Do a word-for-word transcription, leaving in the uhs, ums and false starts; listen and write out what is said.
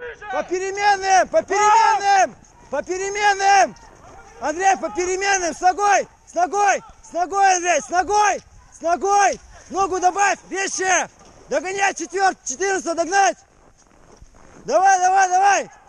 По переменным! По переменным! По переменным! Андрей, по переменным! С ногой! С ногой! С ногой, Андрей! С ногой! С ногой! Ногу добавь! Резче! Догонять! Четвертый! четырнадцатого догнать! Давай, давай, давай!